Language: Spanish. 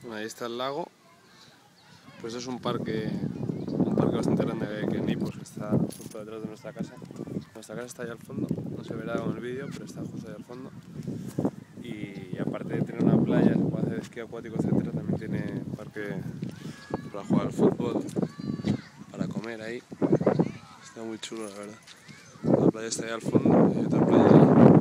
Bueno, ahí está el lago. Pues es un parque bastante grande que hay aquí en Nipos, que está justo detrás de nuestra casa. Nuestra casa está ahí al fondo, no se verá con el vídeo, pero está justo ahí al fondo. Y aparte de tener una playa, se puede hacer esquí acuático, etcétera, también tiene parque para jugar al fútbol, para comer ahí. Está muy chulo, la verdad. La playa está ahí al fondo y hay otra playa ahí.